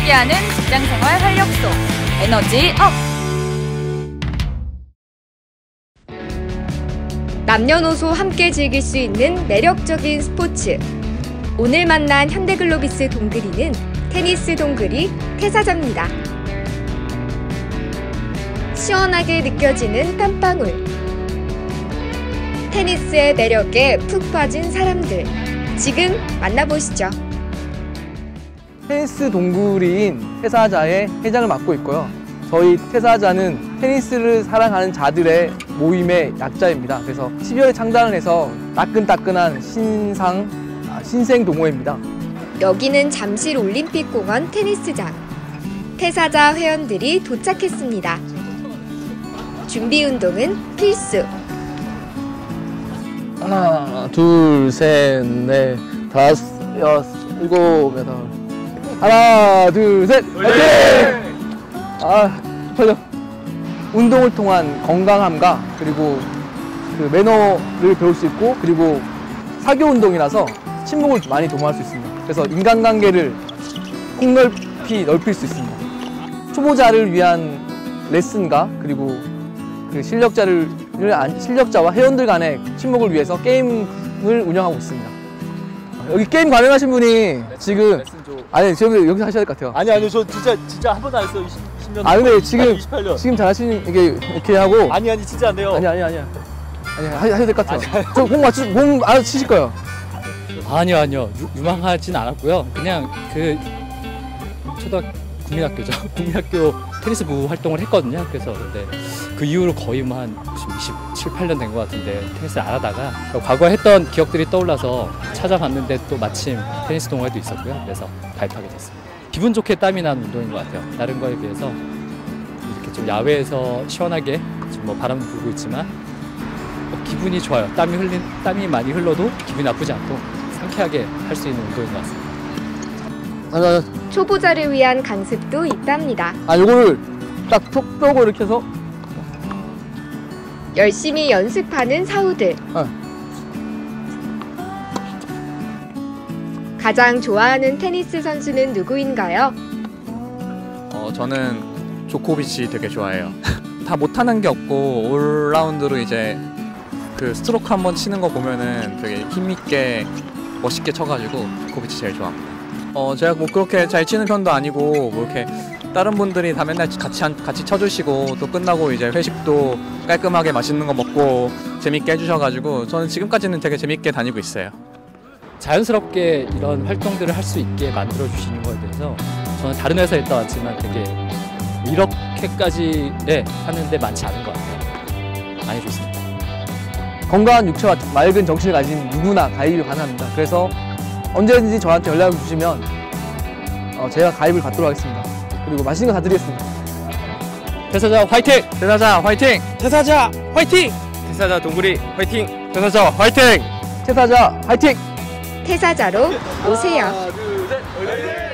함께하는 직장생활 활력소 에너지업! 남녀노소 함께 즐길 수 있는 매력적인 스포츠. 오늘 만난 현대글로비스 동그리는 테니스 동그리 태사자입니다. 시원하게 느껴지는 땀방울. 테니스의 매력에 푹 빠진 사람들. 지금 만나보시죠. 테니스 동구리인 태사자의 회장을 맡고 있고요. 저희 태사자는 테니스를 사랑하는 자들의 모임의 약자입니다. 그래서 12월에 창단을 해서 따끈따끈한 신생 동호회입니다. 여기는 잠실 올림픽공원 테니스장. 태사자 회원들이 도착했습니다. 준비 운동은 필수. 하나, 둘, 셋, 넷, 다섯, 여섯, 일곱, 여덟. 하나, 둘, 셋! 화이팅! 털려. 운동을 통한 건강함과 그리고 그 매너를 배울 수 있고, 그리고 사교 운동이라서 친목을 많이 도모할 수 있습니다. 그래서 인간관계를 폭넓이 넓힐 수 있습니다. 초보자를 위한 레슨과 그리고 그 실력자와 회원들 간의 친목을 위해서 게임을 운영하고 있습니다. 여기 게임 가능하신 분이 지금 지금 여기서 하셔야 될 것 같아요. 아니요, 저 진짜 한 번도 안 했어요. 20년. 근데 지금 잘하시는 이게 오케이 하고. 아니 진짜 안 돼요. 아니야. 하셔야 될 것 같아요. 저 공 알아서 치실 거예요. 아니요. 유망하진 않았고요. 그냥 그 국민학교죠. 국민학교 테니스부 활동을 했거든요. 그래서 근데 그 이후로 거의 한 27, 8년 된 것 같은데 테니스를 안 하다가 과거에 했던 기억들이 떠올라서 찾아봤는데 또 마침 테니스 동호회도 있었고요. 그래서 가입하게 됐습니다. 기분 좋게 땀이 나는 운동인 것 같아요. 다른 거에 비해서 이렇게 좀 야외에서 시원하게 지금 뭐 바람도 불고 있지만 기분이 좋아요. 땀이 많이 흘러도 기분이 나쁘지 않고 상쾌하게 할 수 있는 운동인 것 같습니다. 초보자를 위한 강습도 있답니다. 요거를 딱 톡 빼고 이렇게 해서 열심히 연습하는 사우들. 가장 좋아하는 테니스 선수는 누구인가요? 저는 조코비치 되게 좋아해요. 다 못하는 게 없고 올라운드로 이제 그 스트로크 한번 치는 거 보면은 되게 힘있게 멋있게 쳐가지고 조코비치 제일 좋아합니다. 제가 뭐 그렇게 잘 치는 편도 아니고 뭐 이렇게 다른 분들이 다 맨날 같이 쳐주시고 또 끝나고 이제 회식도 깔끔하게 맛있는 거 먹고 재밌게 해주셔가지고 저는 지금까지는 되게 재밌게 다니고 있어요. 자연스럽게 이런 활동들을 할 수 있게 만들어 주시는 거에 대해서 저는 다른 회사에 있다 왔지만 되게 이렇게까지 하는데 많지 않은 것 같아요. 많이 좋습니다. 건강한 육체와 맑은 정신을 가진 누구나 가입이 가능합니다. 그래서 언제든지 저한테 연락을 주시면 제가 가입을 받도록 하겠습니다. 그리고 맛있는 거 다 드리겠습니다. 태사자 화이팅! 태사자 화이팅! 태사자 화이팅! 태사자 동구리 화이팅! 태사자 화이팅! 태사자 화이팅! 태사자로 오세요. 하나, 둘, 셋.